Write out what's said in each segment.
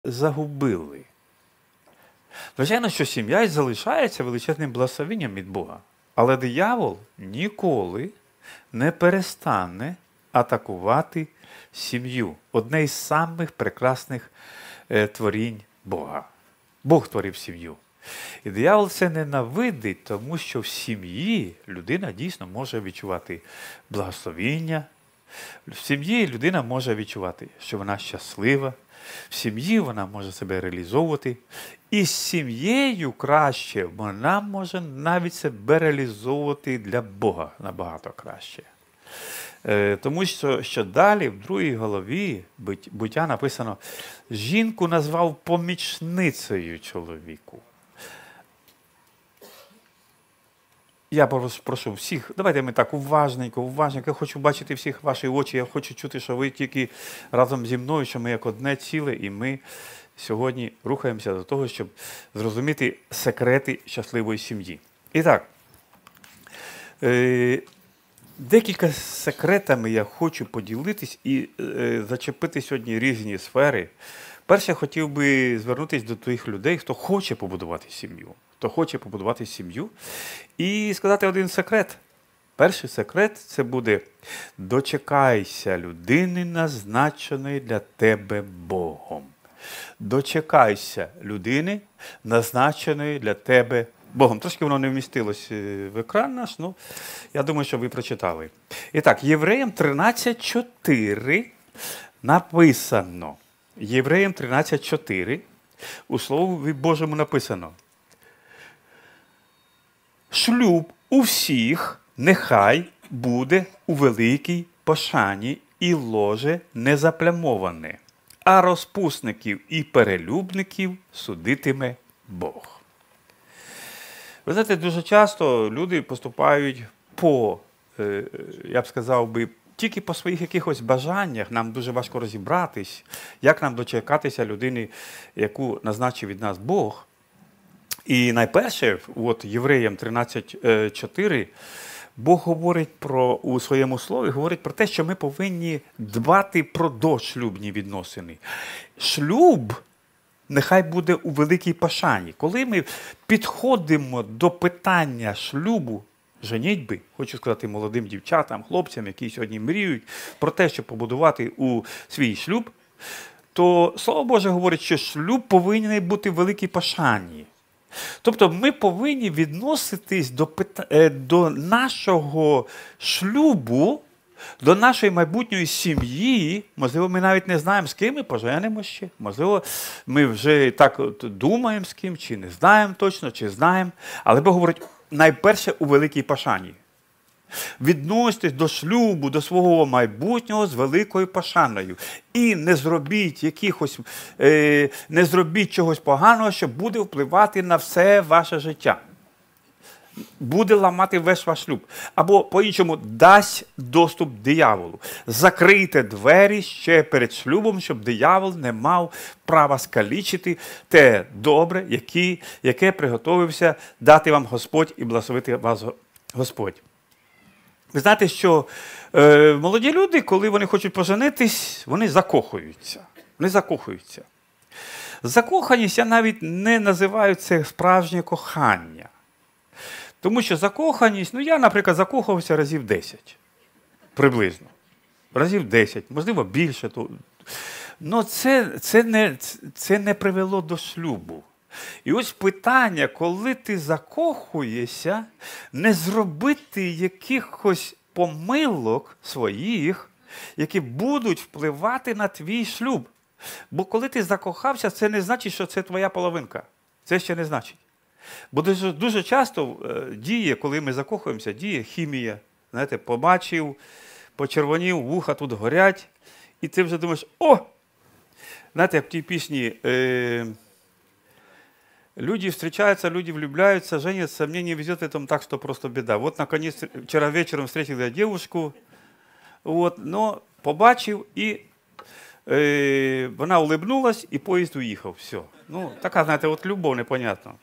загубили. Звичайно, що сім'я і залишається величезним благословенням від Бога. Але диявол ніколи не перестане атакувати сім'ю. Одне із самих прекрасних творінь Бога. Бог творив сім'ю. І диявол це ненавидить, тому що в сім'ї людина дійсно може відчувати благословіння. В сім'ї людина може відчувати, що вона щаслива. В сім'ї вона може себе реалізовувати. І з сім'єю краще вона може навіть себе реалізовувати для Бога набагато краще. Тому що далі в другій главі буття написано, жінку назвав помічницею чоловіку. Я прошу всіх, давайте ми так уважненько, я хочу бачити всіх ваші очі, я хочу чути, що ви тільки разом зі мною, що ми як одне ціле, і ми сьогодні рухаємося до того, щоб зрозуміти секрети щасливої сім'ї. І так, декілька секретами я хочу поділитись і зачепити сьогодні різні сфери. Перше, хотів би звернутися до тих людей, хто хоче побудувати сім'ю. І сказати один секрет. Перший секрет – це буде дочекайся людини, назначеної для тебе Богом. Дочекайся людини, назначеної для тебе Богом. Трошки воно не вмістилось в екран наш, ну, я думаю, що ви прочитали. І так, Євреям 13:4 написано. Євреям 13:4 у Слові Божому написано. Шлюб у всіх нехай буде у великій пошані і ложе не заплямоване, а розпусників і перелюбників судитиме Бог. Ви знаєте, дуже часто люди поступають я б сказав би, тільки по своїх якихось бажаннях. Нам дуже важко розібратись, як нам дочекатися людини, яку назначив від нас Бог. І найперше, от Євреям 13:4, Бог говорить у своєму слові, говорить про те, що ми повинні дбати про дошлюбні відносини. Шлюб нехай буде у великій пошані. Коли ми підходимо до питання шлюбу, женітьби, хочу сказати молодим дівчатам, хлопцям, які сьогодні мріють про те, щоб побудувати у свій шлюб, то Слово Боже говорить, що шлюб повинен бути в великій пошані. Тобто ми повинні відноситись до нашого шлюбу, до нашої майбутньої сім'ї. Можливо, ми навіть не знаємо, з ким ми поженемо ще. Можливо, ми вже так думаємо з ким, чи не знаємо точно, чи знаємо. Але Бог говорить, найперше у великій пошані. Відноситесь до шлюбу, до свого майбутнього з великою пошаною. І не зробіть чогось поганого, що буде впливати на все ваше життя. Буде ламати весь ваш шлюб. Або, по-іншому, дасть доступ дияволу. Закрийте двері ще перед шлюбом, щоб диявол не мав права скалічити те добре, яке приготовився дати вам Господь і благословити вас Господь. Ви знаєте, що молоді люди, коли вони хочуть поженитись, вони закохуються. Закоханість я навіть не називаю це справжнє кохання. Тому що закоханість, я, наприклад, закохався разів 10. Приблизно. Разів 10, можливо, більше. Але це не привело до шлюбу. І ось питання, коли ти закохуєшся, не зробити якихось помилок своїх, які будуть впливати на твій шлюб. Бо коли ти закохався, це не значить, що це твоя половинка. Це ще не значить. Бо дуже часто діє, коли ми закохуємося, діє хімія. Знаєте, побачив, почервонів, вуха тут горять, і ти вже думаєш, знаєте, як в тій пісні, люди встречаются, люди влюбляются, женятся, мне не везет, это так, что просто беда. Вот, наконец, вчера вечером встретил я девушку, но побачив, і вона улыбнулась, і поїзд уїхав. Все. Така, знаєте, любов непонятна.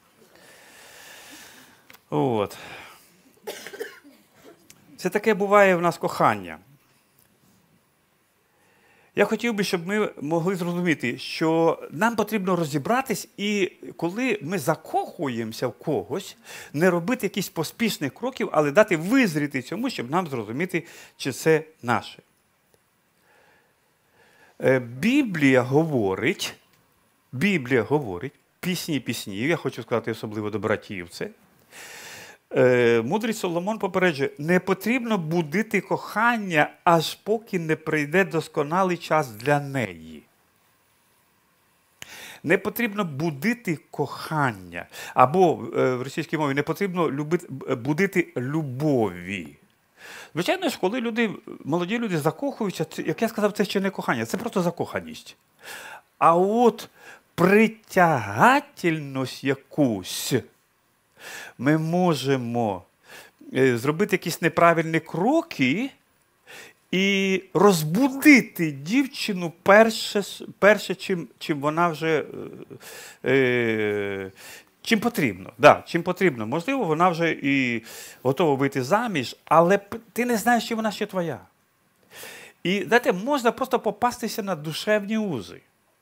Це таке буває в нас кохання. Я хотів би, щоб ми могли зрозуміти, що нам потрібно розібратись, і коли ми закохуємося в когось, не робити якісь поспішних кроків, але дати визріти цьому, щоб нам зрозуміти, чи це наше. Біблія говорить, пісні піснів, я хочу сказати особливо до братів це, мудрий Соломон попереджує, не потрібно будити кохання, аж поки не прийде досконалий час для неї. Не потрібно будити кохання, або в російській мові не потрібно будити любові. Звичайно ж, коли молоді люди закохуються, як я сказав, це ще не кохання, це просто закоханість. А от притягательність якусь ми можемо зробити якісь неправильні кроки і розбудити дівчину перше чим вона вже чим потрібно. Да, чим потрібно. Можливо, вона вже і готова вийти заміж, але ти не знаєш, чи вона ще твоя. І, знаєте, можна просто попастися на душевні узи.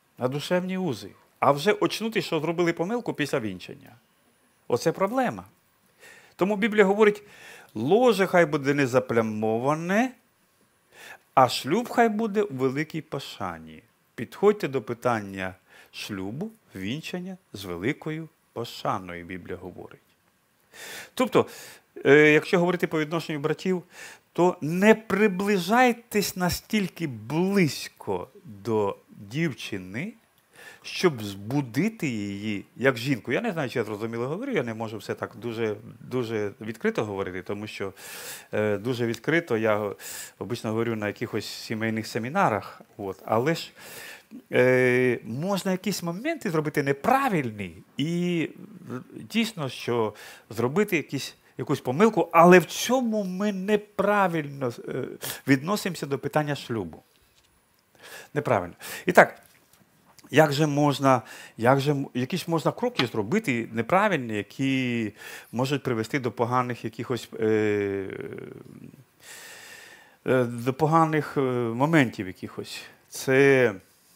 А вже очнути, що зробили помилку після вінчання. Оце проблема. Тому Біблія говорить, ложе хай буде не заплямоване, а шлюб хай буде у великій пошані. Підходьте до питання шлюбу, вінчання з великою пошаною, Біблія говорить. Тобто, якщо говорити по відношенню братів, то не приближайтесь настільки близько до дівчини, щоб збудити її як жінку. Я не знаю, чи я зрозуміло говорю, я не можу все так дуже відкрито говорити, тому що дуже відкрито я обично говорю на якихось сімейних семінарах. Але ж можна якісь моменти зробити неправильні і дійсно, що зробити якусь помилку, але в цьому ми неправильно відносимося до питання шлюбу. Неправильно. І так, якісь можна кроки зробити неправильні, які можуть привести до поганих до поганих моментів якихось. Це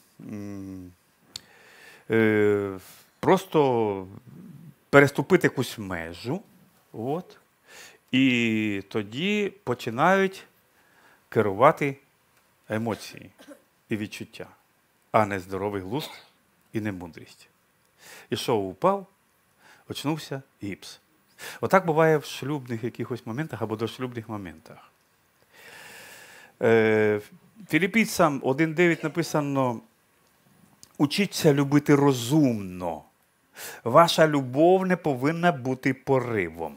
просто переступити якусь межу, і тоді починають керувати емоції і відчуття, а не здоровий глузд і не мудрість. Ішов, упав, очнувся, гіпс. Отак буває в шлюбних якихось моментах або дошлюбних моментах. Філіпійцям 1:9 написано: «Учіться любити розумно. Ваша любов не повинна бути поривом».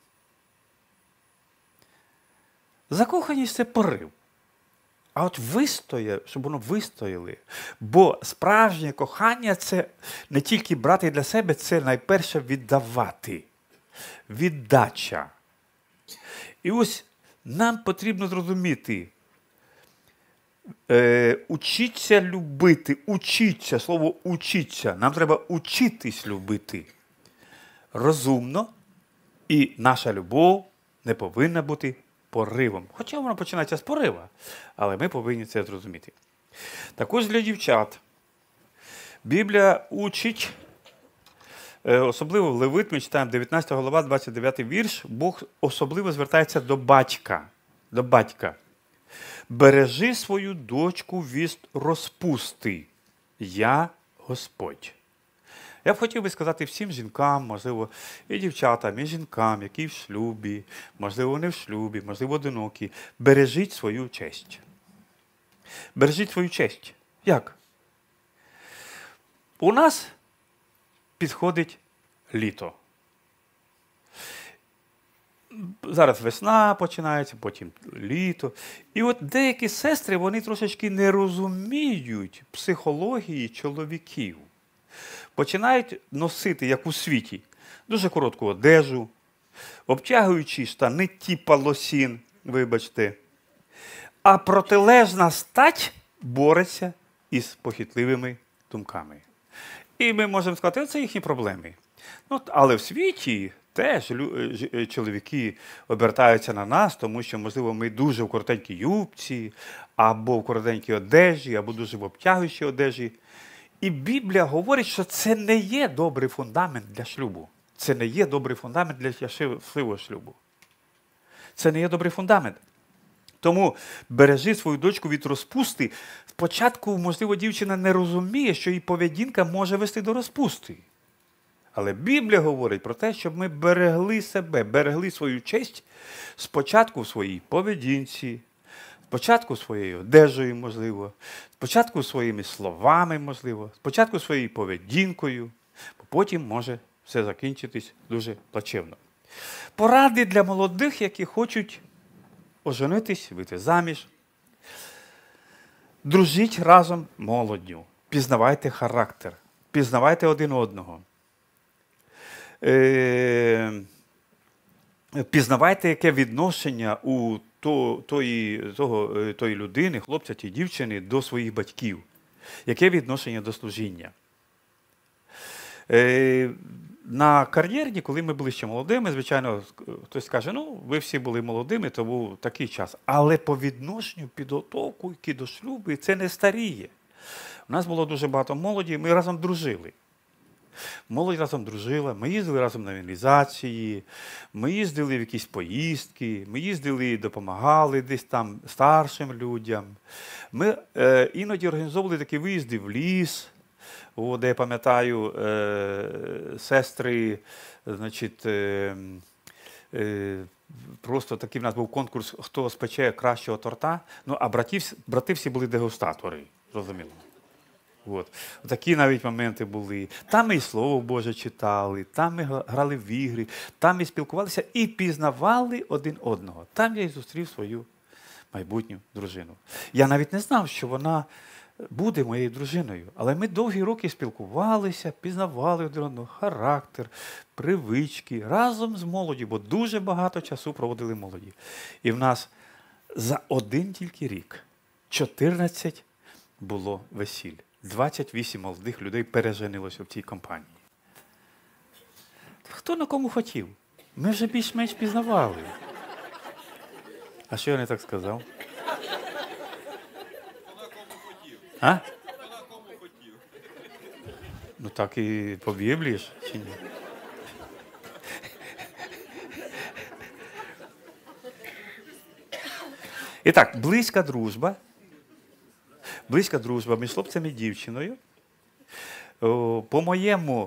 Закоханість – це порив. А от щоб воно вистояли. Бо справжнє кохання – це не тільки брати для себе, це найперше віддавати. Віддача. І ось нам потрібно зрозуміти, учіться любити, учіться, слово учіться. Нам треба учитись любити розумно, і наша любов не повинна бути поривом. Хоча воно починається з порива, але ми повинні це зрозуміти. Також для дівчат Біблія учить, особливо в Левит, ми читаємо 19 глава, 29 вірш, Бог особливо звертається до батька. «Бережи свою дочку від розпусти, я Господь». Я б хотів би сказати всім жінкам, можливо, і дівчатам, і жінкам, які в шлюбі, можливо, не в шлюбі, можливо, одинокі. Бережіть свою честь. Бережіть свою честь. Як? У нас підходить літо. Зараз весна починається, потім літо. І от деякі сестри, вони трошечки не розуміють психології чоловіків. Починають носити, як у світі, дуже коротку одежу, обтягуючі штани типа лосін, вибачте. А протилежна стать бореться із похитливими думками. І ми можемо сказати, це їхні проблеми. Але в світі теж чоловіки обертаються на нас, тому що, можливо, ми дуже в коротенькій юбці, або в коротенькій одежі, або дуже в обтягуючій одежі. І Біблія говорить, що це не є добрий фундамент для шлюбу. Це не є добрий фундамент для щасливого шлюбу. Це не є добрий фундамент. Тому бережи свою дочку від розпусти. Спочатку, можливо, дівчина не розуміє, що її поведінка може вести до розпусти. Але Біблія говорить про те, щоб ми берегли себе, берегли свою честь спочатку в своїй поведінці, спочатку своєю одежею, можливо, спочатку своїми словами, можливо, спочатку своєю поведінкою, бо потім може все закінчитись дуже плачевно. Поради для молодих, які хочуть оженитись, вийти заміж. Дружіть разом молоддю, пізнавайте характер, пізнавайте один одного. Пізнавайте, яке відношення у тої людини, хлопця чи дівчини до своїх батьків. Яке відношення до служіння. На кар'єрні, коли ми були ще молодими, звичайно, хтось каже, ну, ви всі були молодими, то був такий час. Але по відношенню, підготовку до шлюбу, це не старіє. У нас було дуже багато молоді, ми разом дружили. Молодь разом дружила, ми їздили разом на евангелізації, ми їздили в якісь поїздки, ми їздили, допомагали десь там старшим людям. Ми іноді організовували такі виїзди в ліс, де, я пам'ятаю, сестри, значить, просто такий в нас був конкурс, хто спече кращого торта, ну, а брати всі були дегустатори, зрозуміло. От. Такі навіть моменти були. Там ми і Слово Боже читали, там ми грали в ігри, там ми спілкувалися і пізнавали один одного. Там я і зустрів свою майбутню дружину. Я навіть не знав, що вона буде моєю дружиною, але ми довгі роки спілкувалися, пізнавали один одного характер, привички, разом з молоді, бо дуже багато часу проводили молоді. І в нас за один тільки рік 14 було весіль. 28 молодих людей переженилося в цій компанії. Хто на кому хотів? Ми вже більш-менш пізнавали. А що я не так сказав? Хто на кому хотів? А? Хто на кому хотів? Ну так і по Біблії ж, чи ні? І так, близька дружба між хлопцем і дівчиною. По-моєму,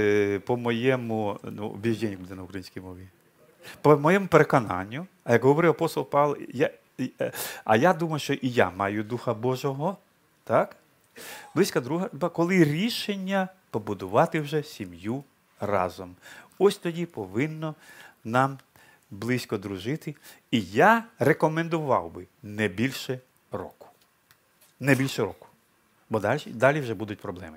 ну, убіждення буде на українській мові. По моєму переконанню, а як говорив апостол Павло, я думаю, що і я маю Духа Божого, так? Близька дружба, коли рішення побудувати вже сім'ю разом. Ось тоді повинно нам близько дружити. І я рекомендував би не більше року. Не більше року. Бо далі вже будуть проблеми.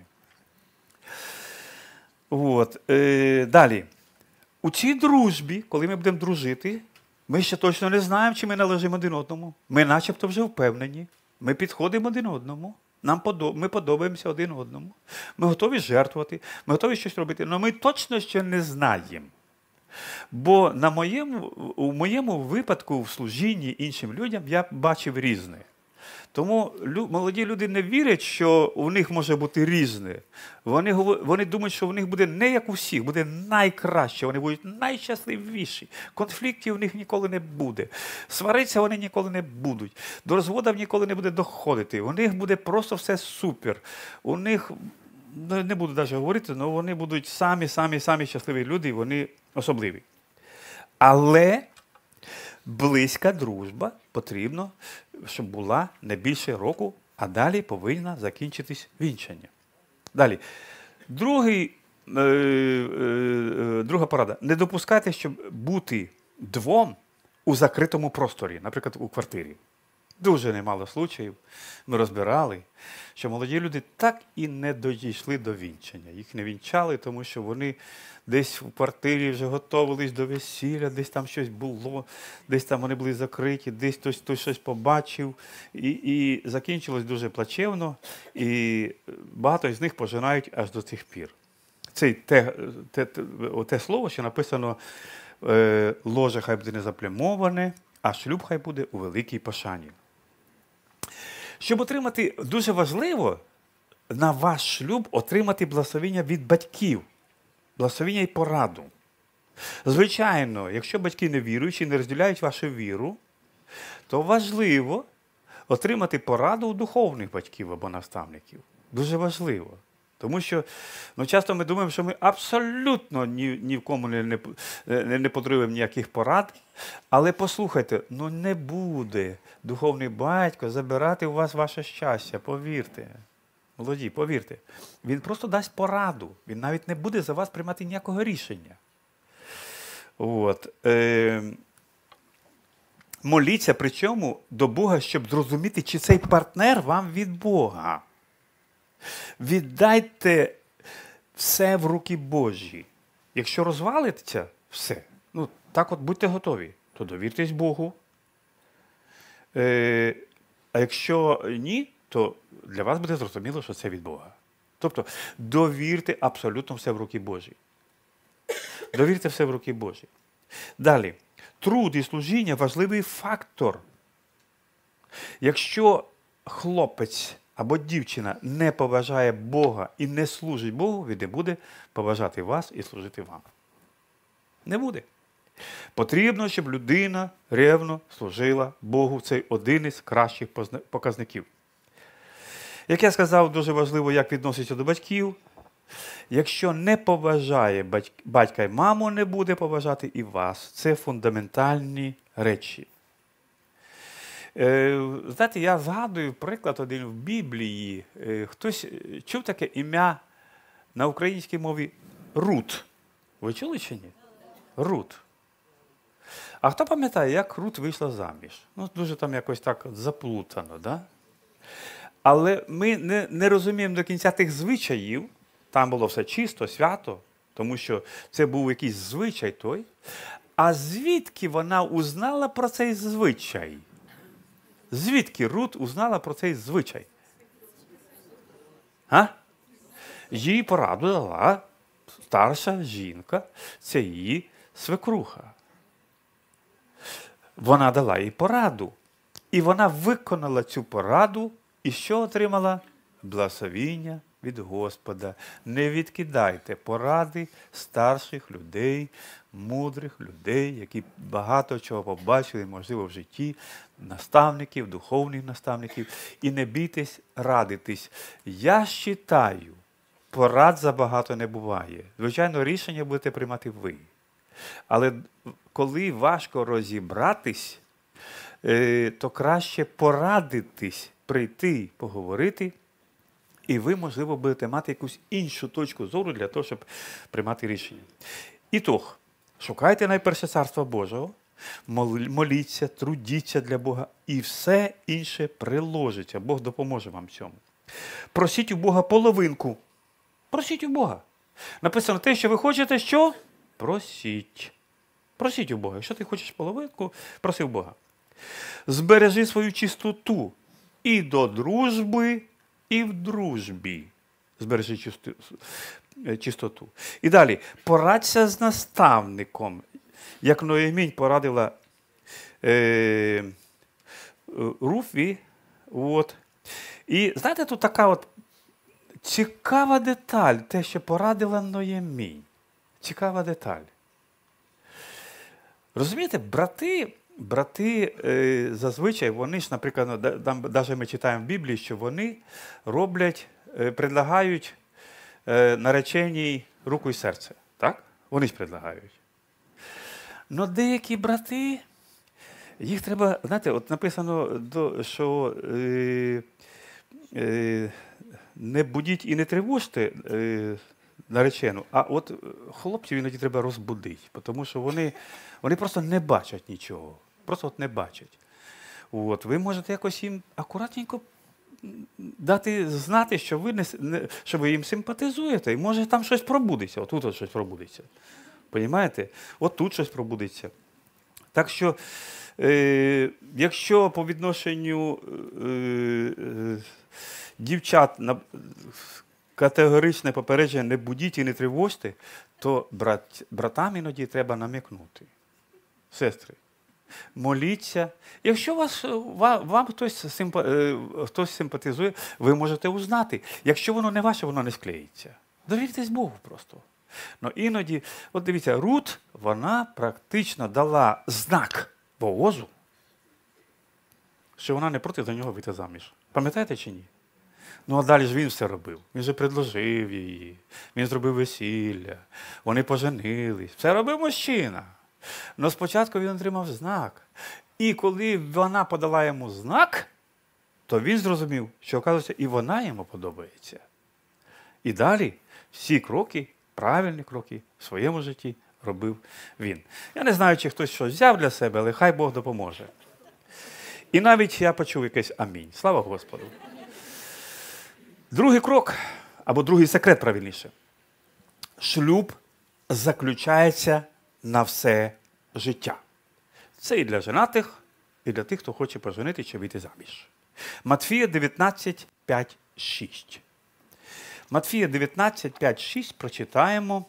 От. Далі. У цій дружбі, коли ми будемо дружити, ми ще точно не знаємо, чи ми належимо один одному. Ми начебто вже впевнені. Ми підходимо один одному. Ми подобаємося один одному. Ми готові жертвувати, ми готові щось робити. Але ми точно ще не знаємо. Бо у моєму випадку в служінні іншим людям я бачив різне. Тому молоді люди не вірять, що у них може бути різне. Вони думають, що у них буде не як у всіх, буде найкраще, вони будуть найщасливіші. Конфліктів у них ніколи не буде. Сваритися вони ніколи не будуть. До розводів ніколи не буде доходити. У них буде просто все супер. У них, не буду навіть говорити, але вони будуть самі щасливі люди, і вони особливі. Але близька дружба потрібно, щоб була не більше року, а далі повинна закінчитись вінчання. Далі. Друга порада. Не допускайте, щоб бути двом у закритому просторі, наприклад, у квартирі. Дуже немало случаїв ми розбирали, що молоді люди так і не дійшли до вінчання. Їх не вінчали, тому що вони десь в квартирі вже готувались до весілля, десь там щось було, десь там вони були закриті, десь хтось щось побачив. І закінчилось дуже плачевно, і багато з них пожинають аж до цих пір. те слово, що написано ложе хай буде не заплямоване, а шлюб хай буде у великій пошані. Щоб отримати, дуже важливо на ваш шлюб отримати благословення від батьків, благословення і пораду. Звичайно, якщо батьки не віруючі, не розділяють вашу віру, то важливо отримати пораду у духовних батьків або наставників. Дуже важливо. Тому що часто ми думаємо, що ми абсолютно ні в кому не потребуємо ніяких порад. Але послухайте, не буде духовний батько забирати у вас ваше щастя, повірте. Молоді, повірте. Він просто дасть пораду. Він навіть не буде за вас приймати ніякого рішення. Моліться причому до Бога, щоб зрозуміти, чи цей партнер вам від Бога. Віддайте все в руки Божі. Якщо розвалиться все, так от будьте готові, то довіртесь Богу. А якщо ні, то для вас буде зрозуміло, що це від Бога. Тобто довірте абсолютно все в руки Божі. Довірте все в руки Божі. Далі. Труд і служіння – важливий фактор. Якщо хлопець або дівчина не поважає Бога і не служить Богу, він не буде поважати вас і служити вам. Не буде. Потрібно, щоб людина ревно служила Богу. Це один із кращих показників. Як я сказав, дуже важливо, як відноситься до батьків. Якщо не поважає батька і маму, не буде поважати і вас. Це фундаментальні речі. Знаєте, я згадую приклад один в Біблії. Хтось чув таке ім'я на українській мові Рут. Ви чули чи ні? Рут. А хто пам'ятає, як Рут вийшла заміж? Дуже там якось так заплутано, да? Але ми не розуміємо до кінця тих звичаїв. Там було все чисто, свято, тому що це був якийсь звичай той. А звідки вона узнала про цей звичай? Звідки Рут узнала про цей звичай? Їй пораду дала старша жінка, це її свекруха. Вона дала їй пораду. І вона виконала цю пораду, і що отримала? Благословіння від Господа. Не відкидайте поради старших людей, мудрих людей, які багато чого побачили, можливо, в житті, наставників, духовних наставників. І не бійтесь радитись. Я вважаю, порад забагато не буває. Звичайно, рішення будете приймати ви. Але коли важко розібратись, то краще порадитись, прийти, поговорити, і ви, можливо, будете мати якусь іншу точку зору для того, щоб приймати рішення. Ітог. Шукайте найперше Царства Божого, моліться, трудіться для Бога, і все інше приложиться. Бог допоможе вам в цьому. Просіть у Бога половинку. Просіть у Бога. Написано те, що ви хочете, що? Просіть. Просіть у Бога. Якщо ти хочеш половинку, проси у Бога. Збережи свою чистоту і до дружби, і в дружбі. Збережи чистоту. І далі. Порадься з наставником. Як Ноємінь порадила Руфі. І знаєте, тут така цікава деталь, те, що порадила Ноємінь. Цікава деталь. Розумієте, брати зазвичай, вони ж, наприклад, навіть ми читаємо в Біблії, що вони роблять, предлагають нареченій руку і серце. Так? Вони ж предлагають. Но деякі брати, їх треба, знаєте, от написано, що не будіть і не тривожте наречену, а от хлопців іноді треба розбудити, тому що вони просто не бачать нічого. Просто не бачать. Ви можете якось їм акуратненько дати знати, що ви їм симпатизуєте, і може там щось пробудеться. Отут щось пробудеться. Понімаєте? От тут щось пробудеться. Так що, якщо по відношенню дівчат категоричне попередження не будіть і не тривожте, то братам іноді треба намікнути. Сестри, моліться. Якщо вам хтось симпатизує, ви можете узнати. Якщо воно не ваше, воно не склеїться. Довіртесь Богу просто. Но іноді, от дивіться, Рут, вона практично дала знак Боозу, що вона не проти за нього вийти заміж. Пам'ятаєте чи ні? Ну, а далі ж він все робив. Він же предложив її, він зробив весілля, вони поженились. Все робив мужчина. Но спочатку він отримав знак. І коли вона подала йому знак, то він зрозумів, що, оказується, і вона йому подобається. І далі всі кроки, правильні кроки в своєму житті робив він. Я не знаю, чи хтось щось взяв для себе, але хай Бог допоможе. І навіть я почув якесь амінь. Слава Господу. Другий крок, або другий секрет, правильніше. Шлюб заключається на все життя. Це і для женатих, і для тих, хто хоче поженити чи вийти заміж. Матфія 19, 5, 6. Матфія 19, 5, 6 прочитаємо.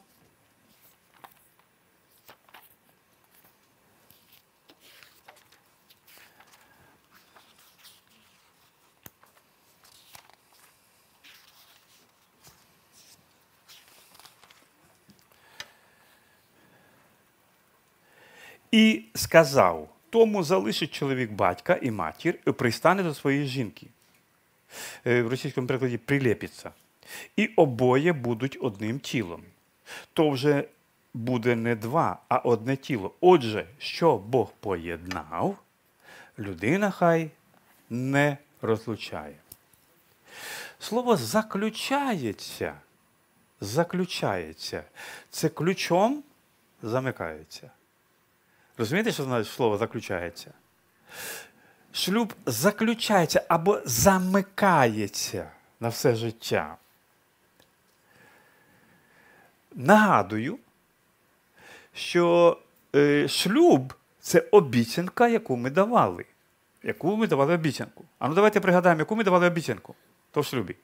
І сказав, тому залишить чоловік батька і матір, і пристане до своєї жінки. В російському перекладі прилепиться. І обоє будуть одним тілом. То вже буде не два, а одне тіло. Отже, що Бог поєднав, людина хай не розлучає. Слово заключається, це ключом замикається. Розумієте, що значить слово заключається? Шлюб заключається або замикається на все життя. Нагадую, що шлюб – це обіцянка, яку ми давали. Яку ми давали обіцянку. А ну давайте пригадаємо, яку ми давали обіцянку. То в шлюбі.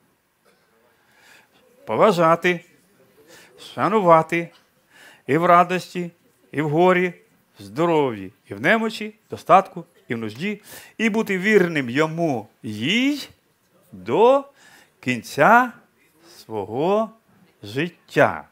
Поважати, шанувати і в радості, і в горі, в здоров'ї, і в немочі, достатку, і в нужді, і бути вірним йому їй до кінця свого життя.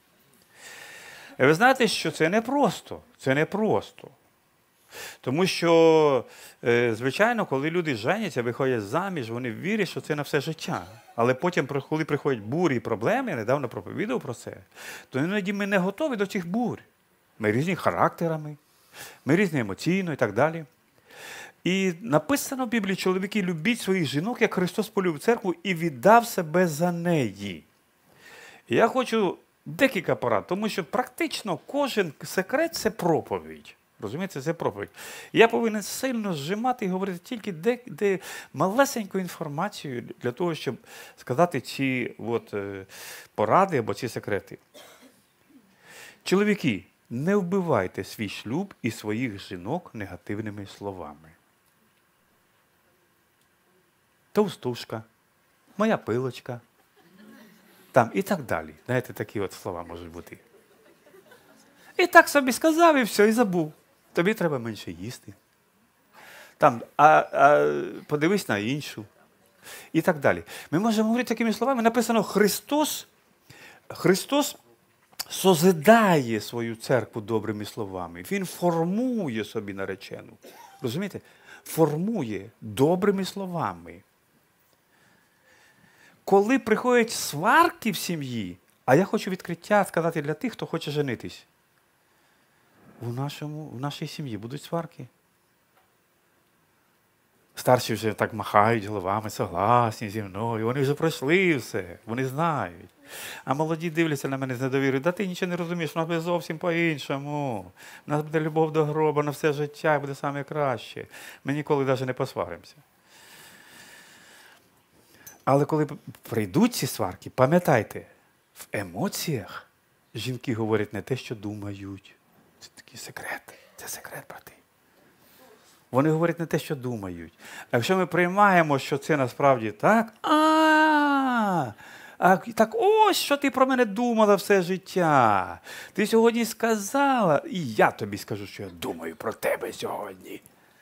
І ви знаєте, що це непросто. Це непросто. Тому що, звичайно, коли люди женяться, виходять заміж, вони вірять, що це на все життя. Але потім, коли приходять бурі і проблеми, я недавно проповідав про це, то іноді ми не готові до цих бурь. Ми різні характерами, ми різні емоційно і так далі. І написано в Біблії, чоловіки, любіть своїх жінок, як Христос полюбив церкву і віддав себе за неї. І я хочу декілька порад, тому що практично кожен секрет – це проповідь. Розумієте, це проповідь. Я повинен сильно зжимати і говорити тільки де малесеньку інформацію для того, щоб сказати ці поради або ці секрети. Чоловіки, не вбивайте свій шлюб і своїх жінок негативними словами. Товстушка, моя пилочка, там і так далі. Знаєте, такі от слова можуть бути. І так собі сказав, і все, і забув. Тобі треба менше їсти. Там, подивись на іншу. І так далі. Ми можемо говорити такими словами. Написано, Христос созидає свою церкву добрими словами. Він формує собі наречену. Розумієте? Формує добрими словами. Коли приходять сварки в сім'ї, а я хочу відкриття сказати для тих, хто хоче женитись. В нашій сім'ї будуть сварки. Старші вже так махають головами, согласні зі мною, вони вже пройшли все, вони знають. А молоді дивляться на мене з недовірою, да ти нічого не розумієш, у нас буде зовсім по-іншому. У нас буде любов до гроба на все життя, і буде саме краще. Ми ніколи навіть не посваримося. Але коли прийдуть ці сварки, пам'ятайте, в емоціях жінки говорять не те, що думають. Це такий секрет. Це секрет, брати. Вони говорять не те, що думають. А якщо ми приймаємо, що це насправді так, А так ось, що ти про мене думала все життя. Ти сьогодні сказала, і я тобі скажу, що я думаю про тебе сьогодні.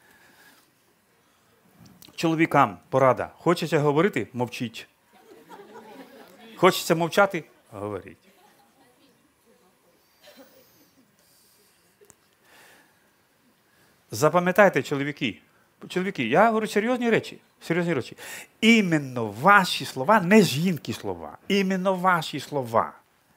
Чоловікам порада. Хочеться говорити? Мовчіть. Хочеться мовчати? Говоріть. Запам'ятайте, чоловіки, я говорю серйозні речі. Серйозні речі. Іменно ваші слова, не жінки слова, іменно ваші слова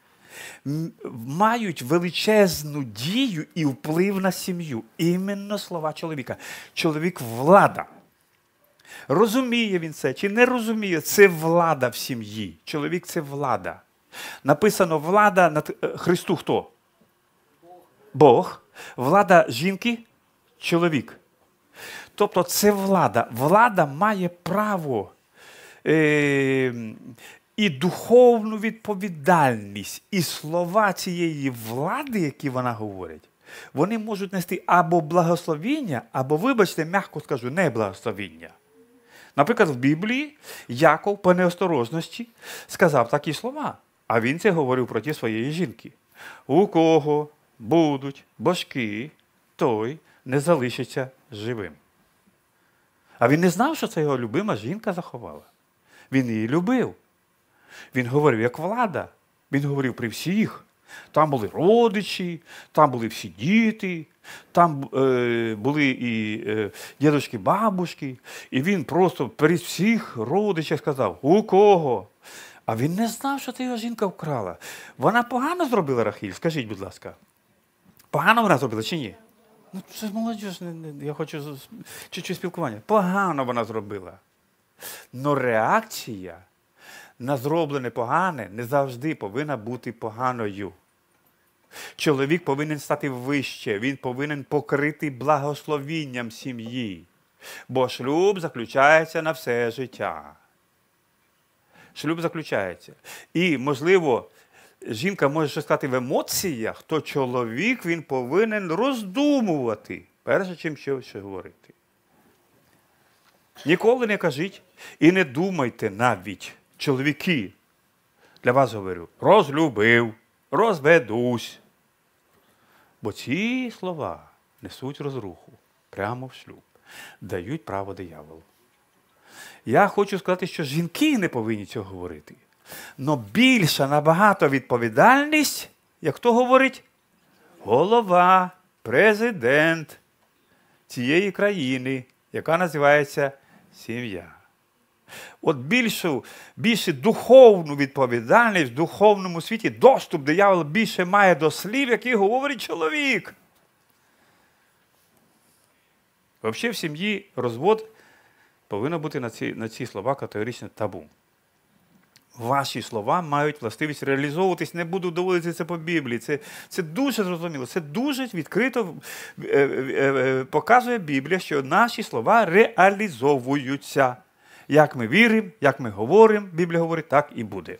мають величезну дію і вплив на сім'ю. Іменно слова чоловіка. Чоловік – влада. Розуміє він це чи не розуміє, це влада в сім'ї. Чоловік – це влада. Написано влада над Христу хто? Бог. Влада жінки – чоловік. Тобто це влада. Влада має право і духовну відповідальність. І слова цієї влади, які вона говорить, вони можуть нести або благословіння, або, вибачте, м'яко скажу, не благословіння. Наприклад, в Біблії Яков по неосторожності сказав такі слова, а він це говорив проти своєї жінки. У кого будуть божки, той не залишиться живим. А він не знав, що це його любима жінка заховала. Він її любив. Він говорив як влада. Він говорив при всіх. Там були родичі, там були всі діти, там були і дідушки, бабушки. І він просто перед всіх родичів сказав, у кого? А він не знав, що це його жінка вкрала. Вона погано зробила, Рахіль? Скажіть, будь ласка. Погано вона зробила чи ні? Ну, це молодіж, я хочу чуть-чуть спілкування. Погано вона зробила. Но реакція на зроблене погане не завжди повинна бути поганою. Чоловік повинен стати вище, він повинен покрити благословінням сім'ї. Бо шлюб заключається на все життя. Шлюб заключається. І, можливо, жінка може щось сказати в емоціях, то чоловік, він повинен роздумувати, перше, чим щось говорити. Ніколи не кажіть і не думайте навіть, чоловіки, для вас говорю, розлюбив, розведусь. Бо ці слова несуть розруху прямо в шлюб, дають право дияволу. Я хочу сказати, що жінки не повинні цього говорити. Но більша набагато відповідальність, як хто говорить? Голова, президент цієї країни, яка називається сім'я. От більше духовну відповідальність в духовному світі, доступ диявол більше має до слів, які говорить чоловік. Взагалі в сім'ї розвод повинно бути на ці слова категорично табу. Ваші слова мають властивість реалізовуватись, не буду доводити це по Біблії. Це дуже зрозуміло, це дуже відкрито показує Біблія, що наші слова реалізовуються. Як ми віримо, як ми говоримо, Біблія говорить, так і буде.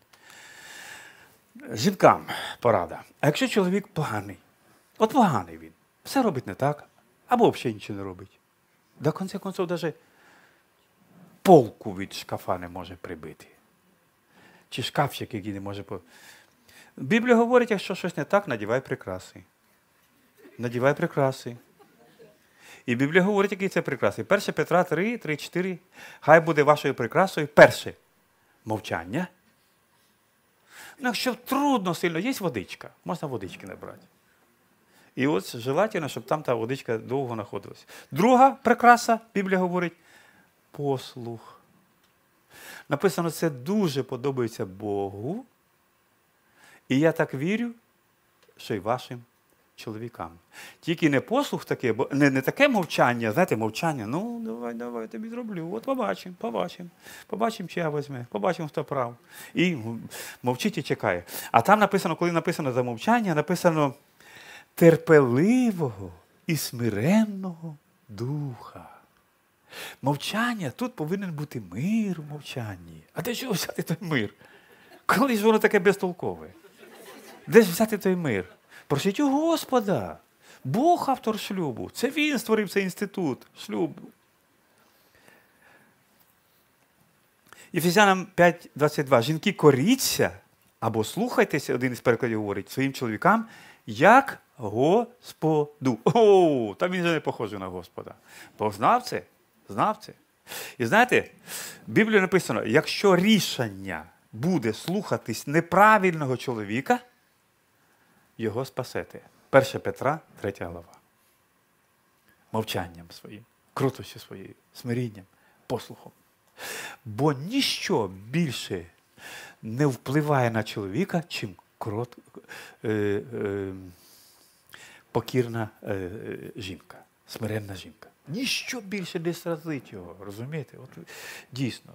Жінкам порада. А якщо чоловік поганий, от поганий він, все робить не так, або взагалі нічого не робить. До кінця кінців навіть полку від шкафа не може прибити. Чи шкафчик, який не може... Біблія говорить, якщо щось не так, надівай прикраси. Надівай прикраси. І Біблія говорить, які це прикраси. 1 Петра 3, 4. Хай буде вашою прикрасою. Перше – мовчання. Ну, якщо трудно сильно, є водичка. Можна водички набрати. І от желательно, щоб там та водичка довго знаходилась. Друга прикраса, Біблія говорить, послух. Написано, це дуже подобається Богу. І я так вірю, що й вашим чоловікам. Тільки не послух таке, бо не таке мовчання, знаєте, мовчання, ну, давай, тобі зроблю, от побачимо, чи я візьме, побачимо, хто прав. І мовчить і чекає. А там написано, коли написано за мовчання, написано терпеливого і смиренного духа. Мовчання, тут повинен бути мир в мовчанні. А де ж взяти той мир? Коли ж воно таке безтолкове? Де ж взяти той мир? Просіть у Господа. Бог автор шлюбу. Це Він створив цей інститут шлюбу. Ефесянам 5:22. Жінки, коріться або слухайтеся, один із перекладів говорить, своїм чоловікам, як Господу. О, та він же не похожий на Господа. Бо знав це, знав це. І знаєте, в Біблії написано, якщо рішення буде слухатись неправильного чоловіка, його спасете. 1 Петра, 3 глава. Мовчанням своїм, крутостю своєю, смирінням, послухом. Бо ніщо більше не впливає на чоловіка, чим покірна жінка, смиренна жінка. Ніщо більше не сразить його, розумієте? От, дійсно.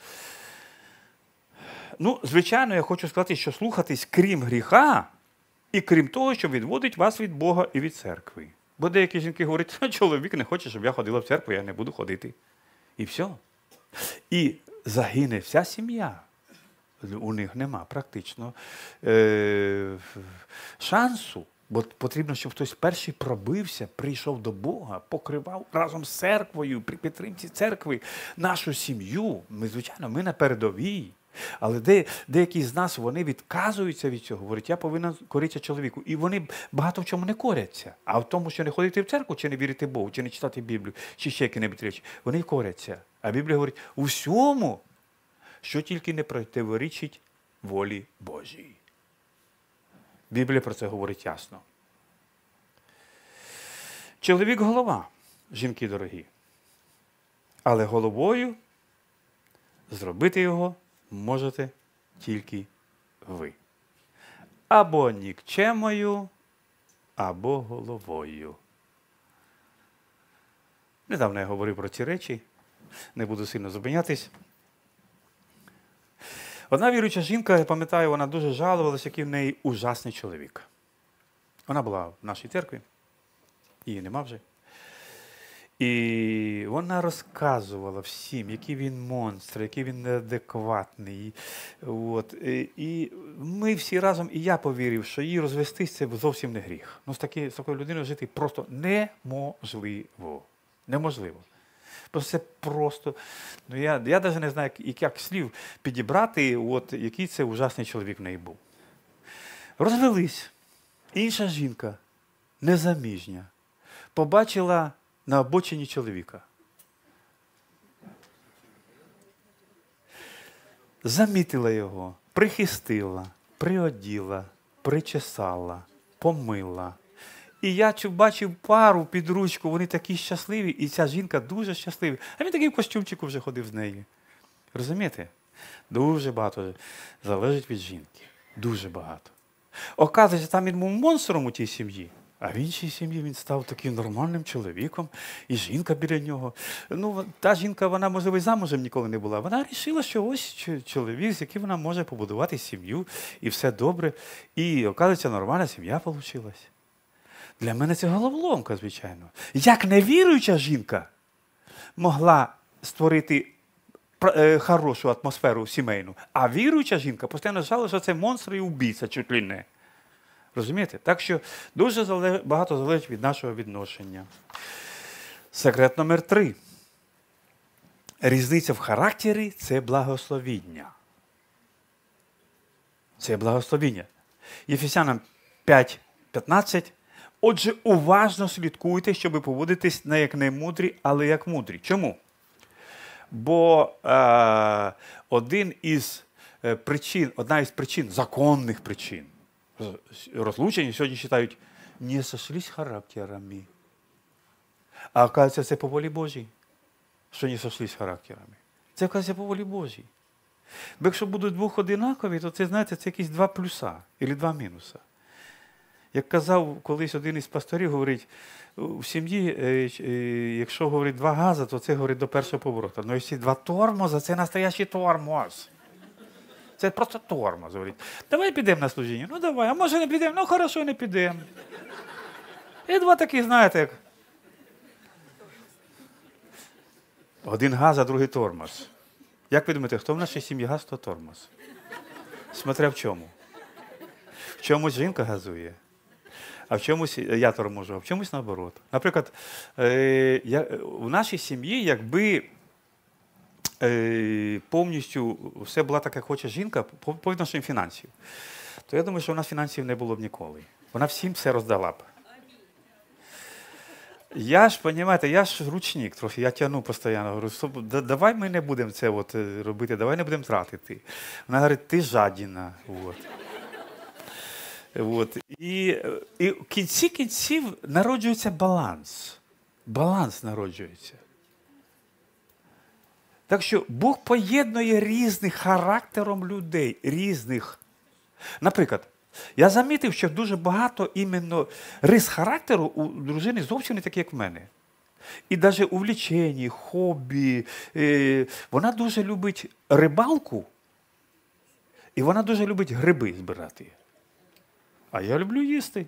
Ну, звичайно, я хочу сказати, що слухатись крім гріха і крім того, що відводить вас від Бога і від церкви. Бо деякі жінки говорять, чоловік не хоче, щоб я ходила в церкву, я не буду ходити. І все. І загине вся сім'я. У них нема практично шансу. Бо потрібно, щоб хтось перший пробився, прийшов до Бога, покривав разом з церквою, при підтримці церкви нашу сім'ю. Звичайно, ми на передовій. Але деякі з нас, вони відказуються від цього, говорять, я повинен коритися чоловіку. І вони багато в чому не коряться. А в тому, що не ходити в церкву, чи не вірити Богу, чи не читати Біблію, чи ще які-небудь речі, вони коряться. А Біблія говорить, у всьому, що тільки не противорічить волі Божій. Біблія про це говорить ясно. Чоловік – голова, жінки дорогі. Але головою зробити його можете тільки ви. Або нікчемою, або головою. Недавно я говорив про ці речі, не буду сильно зупинятись. Одна віруюча жінка, я пам'ятаю, вона дуже жалувалася, який в неї ужасний чоловік. Вона була в нашій церкві, її нема вже. І вона розказувала всім, який він монстр, який він неадекватний. От. І ми всі разом, і я повірив, що її розвестись – це зовсім не гріх. Ну, з такою людиною жити просто неможливо. Неможливо. Просто це просто, ну я навіть не знаю, як слів підібрати, от, який це ужасний чоловік в неї був. Розвелись. Інша жінка, незаміжня, побачила на обочині чоловіка. Замітила його, прихистила, приоділа, причесала, помила. І я бачив пару під ручку, вони такі щасливі, і ця жінка дуже щаслива. А він такий в костюмчику вже ходив з нею. Розумієте? Дуже багато залежить від жінки. Дуже багато. Оказується, там він був монстром у тій сім'ї, а в іншій сім'ї він став таким нормальним чоловіком, і жінка біля нього. Ну, та жінка, вона, можливо, і замужем ніколи не була. Вона вирішила, що ось чоловік, з яким вона може побудувати сім'ю, і все добре. І, оказується, нормальна сім'я вийшла. Для мене це головоломка, звичайно. Як невіруюча жінка могла створити хорошу атмосферу сімейну, а віруюча жінка постійно жалила, що це монстр і убійця чуть ли не. Розумієте? Так що дуже багато залежить від нашого відношення. Секрет номер 3. Різниця в характері – це благословіння. Це благословіння. Єфесянам 5:15. Отже, уважно слідкуйте, щоб поводитись не як немудрі, але як мудрі. Чому? Бо одна із причин, законних причин, розлучення сьогодні вважають, не сошлись характерами. А оказується, це по волі Божій, що не сошлись характерами. Це, оказується, по волі Божій. Бо якщо будуть двох одинакові, то це, знаєте, це якісь 2 плюса, або 2 мінуса. Як казав колись один із пасторів, говорить, в сім'ї, якщо говорить 2 гази, то це говорить до першого повороту. Ну, якщо 2 тормоза, це настоящий тормоз. Це просто тормоз, говорить. Давай підемо на служіння. Ну, давай. А може не підемо? Ну, хорошо, не підемо. І 2 такі, знаєте, як. Один газ, а другий тормоз. Як ви думаєте, хто в нашій сім'ї газ, хто тормоз? Смотря в чому. В чомусь жінка газує, а в чомусь я торможу, а в чомусь наоборот. Наприклад, в нашій сім'ї, якби повністю все була так, як хоче жінка по відношенню фінансів, то я думаю, що вона фінансів не було б ніколи. Вона всім все роздала б. Я ж, розумієте, я ж ручник трохи, я тягну постійно, говорю, давай ми не будемо це от робити, давай не будемо тратити. Вона говорить, ти жадіна. От. От. І в кінці кінців народжується баланс. Баланс народжується. Так що Бог поєднує різних характером людей, різних. Наприклад, я замітив, що дуже багато іменно рис характеру у дружини зовсім не такі, як в мене. І навіть у вліченні, хобі. Вона дуже любить рибалку, і вона дуже любить гриби збирати. А я люблю їсти.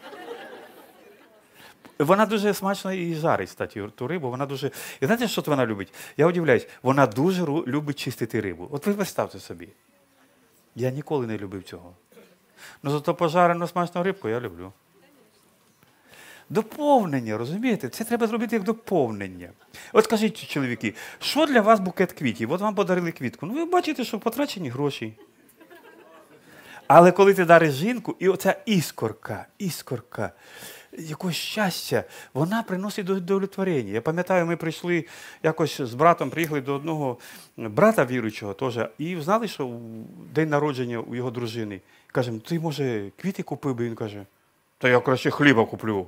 Вона дуже смачно і жарить, кстати, ту рибу. Вона дуже... І знаєте, що вона любить? Я удивляюсь, вона дуже любить чистити рибу. От ви представте собі. Я ніколи не любив цього. Ну, зато пожарену смачну рибку я люблю. Доповнення, розумієте? Це треба зробити як доповнення. От скажіть, чоловіки, що для вас букет квітів? От вам подарили квітку. Ну, ви бачите, що потрачені гроші. Але коли ти дариш жінку, і оця іскорка, якогось щастя, вона приносить удовлетворення. Я пам'ятаю, ми прийшли якось з братом, приїхали до одного брата віруючого теж, і знали, що день народження у його дружини. Кажемо, ти, може, квіти купив би? Він каже, та я краще хліба куплю.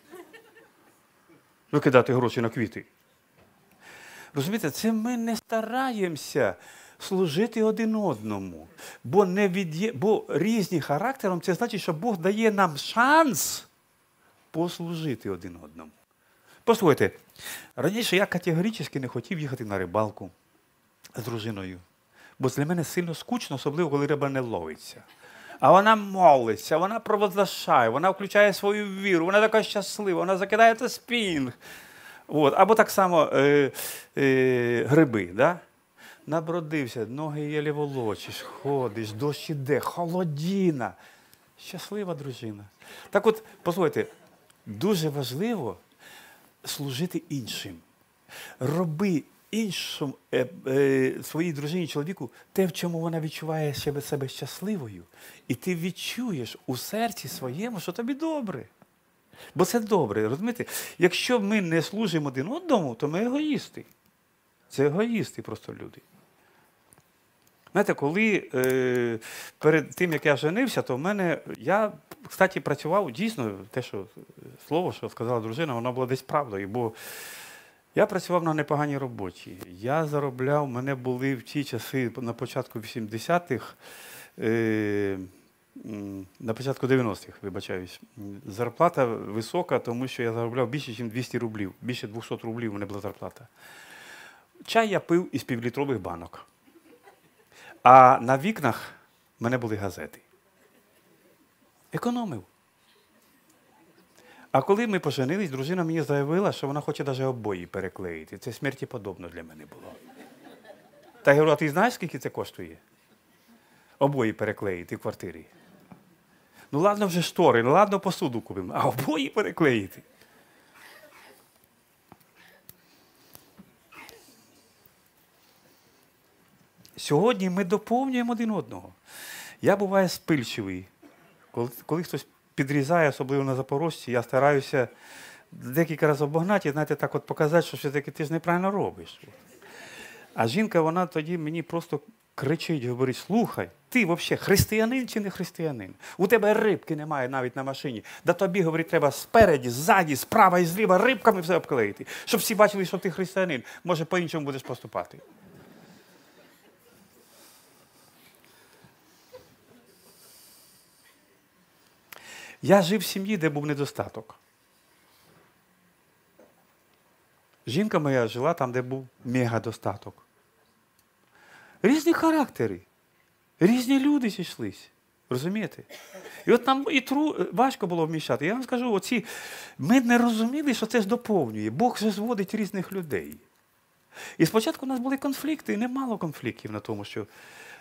Викидати гроші на квіти. Розумієте, це ми не стараємося служити один одному. Бо різні характером, це значить, що Бог дає нам шанс послужити один одному. Послухайте, раніше я категорично не хотів їхати на рибалку з дружиною. Бо для мене сильно скучно, особливо, коли риба не ловиться. А вона молиться, вона провозглашає, вона включає свою віру, вона така щаслива, вона закидає це спінг. От. Або так само гриби, да? Набродився, ноги єлі волочиш, ходиш, дощ іде, холодіна. Щаслива дружина. Так от, послухайте, дуже важливо служити іншим. Роби іншому, своїй дружині, чоловіку, те, в чому вона відчуває себе щасливою. І ти відчуєш у серці своєму, що тобі добре. Бо це добре, розумієте? Якщо ми не служимо один одному, то ми егоїсти. Це егоїсти просто люди. Знаєте, коли перед тим, як я женився, то в мене, я, кстати, працював, дійсно, те, що слово, що сказала дружина, воно було десь правдою, бо я працював на непоганій роботі. Я заробляв, в мене були в ті часи, на початку 80-х, на початку 90-х, вибачаюсь, зарплата висока, тому що я заробляв більше, ніж 200 рублів. Більше 200 рублів у мене була зарплата. Чай я пив із півлітрових банок. А на вікнах в мене були газети. Економив. А коли ми поженились, дружина мені заявила, що вона хоче навіть обої переклеїти. Це смерті подобно для мене було. Та я говорю, а ти знаєш, скільки це коштує? Обої переклеїти в квартирі. Ну ладно вже штори, ну ладно посуду купимо, а обої переклеїти. Сьогодні ми доповнюємо один одного. Я буваю спильчивий. Коли хтось підрізає, особливо на Запорожці, я стараюся декілька разів обогнати і, знаєте, так от показати, що все-таки ти ж неправильно робиш. А жінка, вона тоді мені просто кричить, говорить, слухай, ти взагалі християнин чи не християнин? У тебе рибки немає навіть на машині. Да тобі, говорить, треба спереді, ззаді, справа і зліва рибками все обклеїти, щоб всі бачили, що ти християнин. Може, по-іншому будеш поступати. Я жив в сім'ї, де був недостаток. Жінка моя жила там, де був мегадостаток. Різні характери, різні люди зійшлись. Розумієте? І от нам важко було вміщати. Я вам скажу, ми не розуміли, що це ж доповнює. Бог же зводить різних людей. І спочатку у нас були конфлікти, і немало конфліктів на тому, що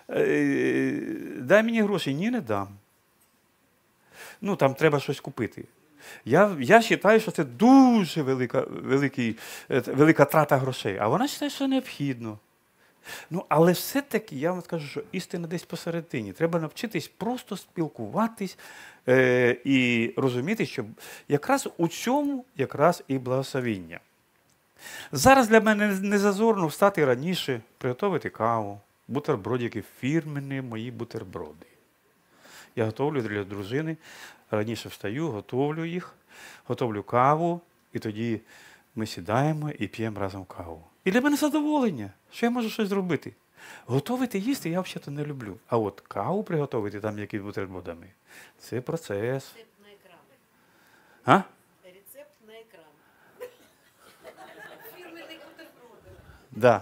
дай мені гроші, ні, не дам. Ну, там треба щось купити. Я вважаю, що це дуже велика трата грошей. А вона вважає, що необхідно. Ну, але все-таки я вам скажу, що істина десь посередині. Треба навчитись просто спілкуватись і розуміти, що якраз у цьому якраз і благословіння. Зараз для мене не зазорно встати раніше, приготувати каву, бутербродики, фірмені мої бутерброди. Я готовлю для дружини, раніше встаю, готовлю їх, готовлю каву, і тоді ми сідаємо і п'ємо разом каву. І для мене задоволення, що я можу щось зробити. Готовити їсти я взагалі не люблю. А от каву приготувати там якісь бутербродами – це процес. Рецепт на екран. А? Рецепт на екран. Фірменний бутерброди. Да.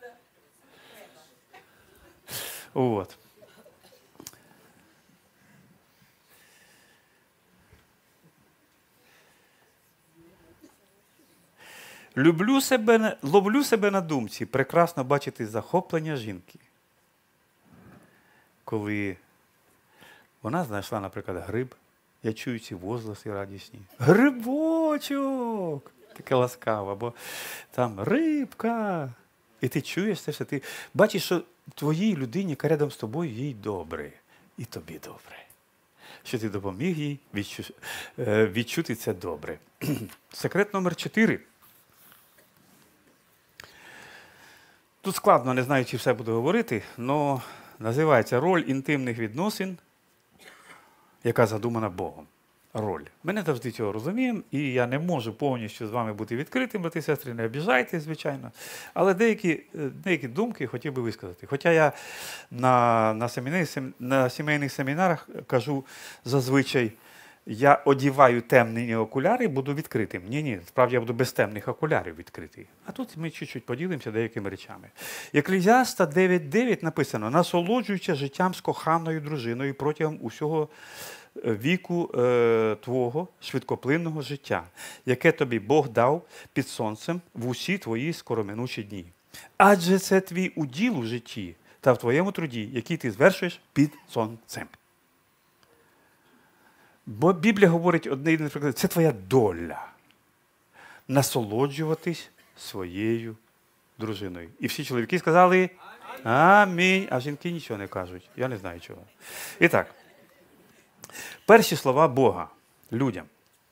Вот. Ловлю себе на думці, прекрасно бачити захоплення жінки. Коли вона знайшла, наприклад, гриб, я чую ці возгласи радісні. Грибочок! Таке ласкаве, або там рибка. І ти чуєш це все, ти бачиш, що твоїй людині, яка рядом з тобою, їй добре. І тобі добре. Що ти допоміг їй відчути це добре. Секрет номер 4. Тут складно, не знаю, чи все буду говорити, але називається роль інтимних відносин, яка задумана Богом. Роль. Ми не завжди цього розуміємо, і я не можу повністю з вами бути відкритим, брати і сестри, не обіжайте, звичайно. Але деякі думки хотів би висказати. Хоча я на сімейних семінарах кажу зазвичай, я одіваю темні окуляри і буду відкритим. Ні, справді я буду без темних окулярів відкритий. А тут ми чуть-чуть поділимося деякими речами. Екклезіаста 9.9 написано: насолоджуйся життям з коханою дружиною протягом усього віку твого швидкоплинного життя, яке тобі Бог дав під сонцем в усі твої скороминучі дні. Адже це твій уділ у житті та в твоєму труді, який ти звершуєш під сонцем. Бо Біблія говорить одне, це твоя доля. Насолоджуватись своєю дружиною. І всі чоловіки сказали амінь, а жінки нічого не кажуть. Я не знаю чого. І так, перші слова Бога людям.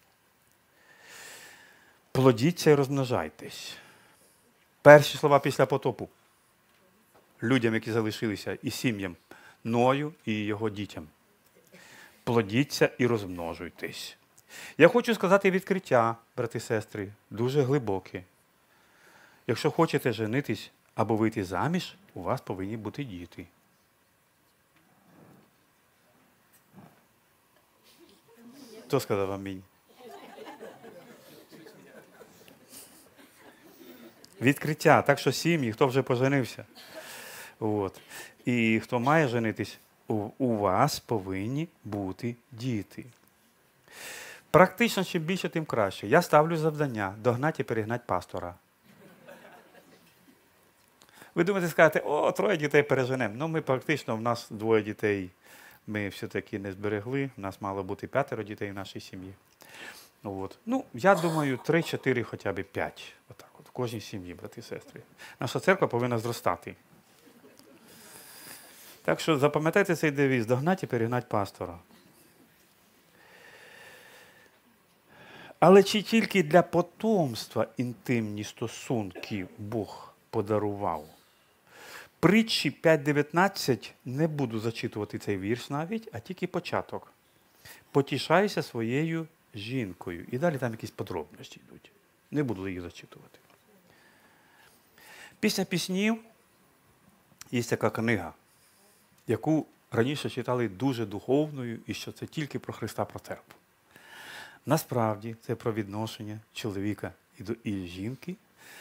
Плодіться і розмножайтесь. Перші слова після потопу. Людям, які залишилися, і сім'ям, Ною і його дітям. Плодіться і розмножуйтесь. Я хочу сказати відкриття, брати і сестри, дуже глибоке. Якщо хочете женитись або вийти заміж, у вас повинні бути діти. Хто сказав амінь? Відкриття. Так що сім'ї, хто вже поженився. От. І хто має женитись, у вас повинні бути діти. Практично, чим більше, тим краще. Я ставлю завдання догнати і перегнати пастора. Ви думаєте, скажете, 3 дітей переженемо. Ну, ми практично, в нас 2 дітей ми все-таки не зберегли. У нас мало бути 5 дітей в нашій сім'ї. От. Ну, я думаю, 3-4, хоча б 5. Отак от, в кожній сім'ї, брати і сестри. Наша церква повинна зростати. Так що запам'ятайте цей девіз: догнати і перегнати пастора. Але чи тільки для потомства інтимні стосунки Бог подарував? Притчі 5.19, не буду зачитувати цей вірш навіть, а тільки початок. Потішайся своєю жінкою. І далі там якісь подробності йдуть. Не буду їх зачитувати. Після піснів є така книга, яку раніше читали дуже духовною, і що це тільки про Христа, про церкву. Насправді це про відношення чоловіка і жінки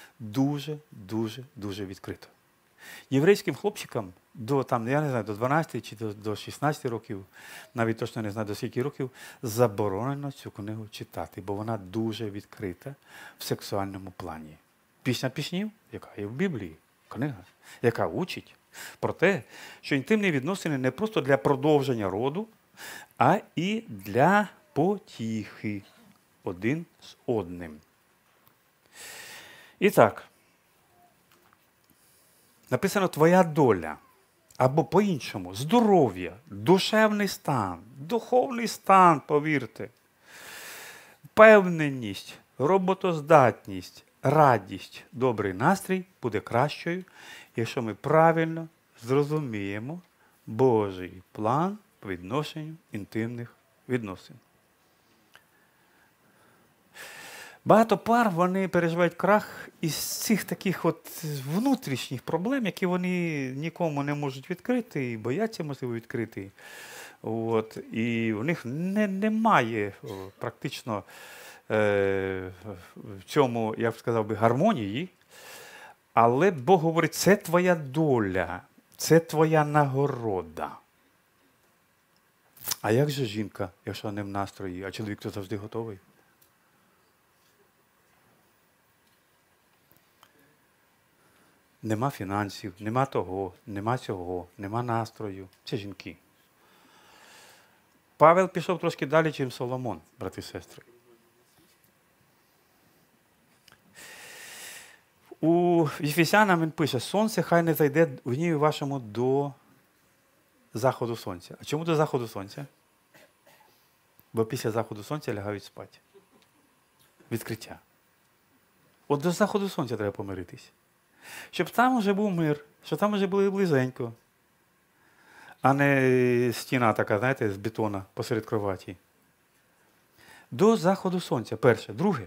дуже відкрито. Єврейським хлопчикам до 12 чи до 16 років, навіть точно не знаю до скільки років, заборонено цю книгу читати, бо вона дуже відкрита в сексуальному плані. Пісня піснів, яка є в Біблії, книга, яка учить про те, що інтимні відносини не просто для продовження роду, а і для потіхи один з одним. І так, Написано твоя доля. Або по-іншому, здоров'я, душевний стан, духовний стан, повірте. Впевненість, роботоздатність, радість, добрий настрій буде кращою, якщо ми правильно зрозуміємо Божий план по відношенню інтимних відносин. Багато пар, вони переживають крах із цих таких от внутрішніх проблем, які вони нікому не можуть відкрити і бояться, можливо, відкрити. От. І в них немає практично в цьому, я б сказав би, гармонії. Але Бог говорить, це твоя доля, це твоя нагорода. А як же жінка, якщо не в настрої, а чоловік то завжди готовий? Нема фінансів, нема того, нема цього, нема настрою. Це жінки. Павел пішов трошки далі, ніж Соломон, брати і сестри. У Єфесянам він пише, сонце хай не зайде в гніві вашому до заходу сонця. А чому до заходу сонця? Бо після заходу сонця лягають спати. Відкриття. От до заходу сонця треба помиритись. Щоб там вже був мир, щоб там вже було близенько. А не стіна така, знаєте, з бетона посеред кроваті. До заходу сонця, перше. Друге.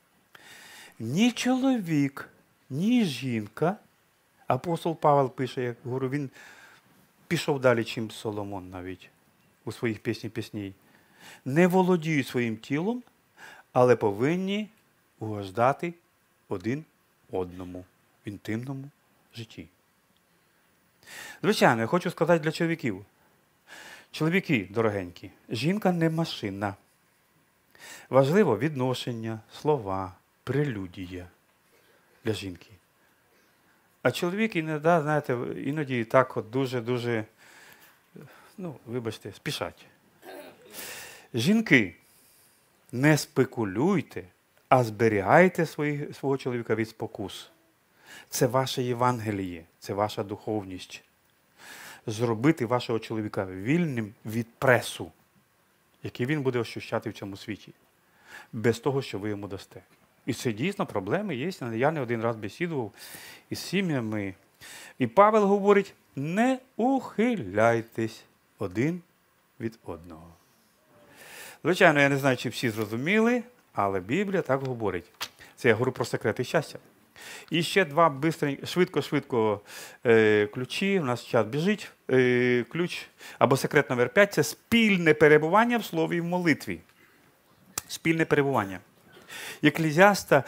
Ні чоловік, ні жінка, апостол Павел пише, як говорю, він пішов далі, чим Соломон навіть у своїх пісні, не володіють своїм тілом, але повинні угождати один одному в інтимному житті. Звичайно, я хочу сказати для чоловіків. Чоловіки, дорогенькі, жінка не машина. Важливо відношення, слова, прелюдія для жінки. А чоловік іноді, знаєте, іноді так от дуже, вибачте, спішать. Жінки, не спекулюйте, а зберігайте свого чоловіка від спокус. Це ваше Євангеліє, це ваша духовність. Зробити вашого чоловіка вільним від пресу, який він буде ощущати в цьому світі, без того, що ви йому дасте. І це дійсно проблеми є. Я не один раз бесідував із сім'ями. І Павел говорить, не ухиляйтесь один від одного. Звичайно, я не знаю, чи всі зрозуміли, але Біблія так говорить. Це я говорю про секрети щастя. І ще два швидко ключі. У нас час біжить. Ключ або секрет номер 5 – це спільне перебування в слові і в молитві. Спільне перебування. Екклезіаста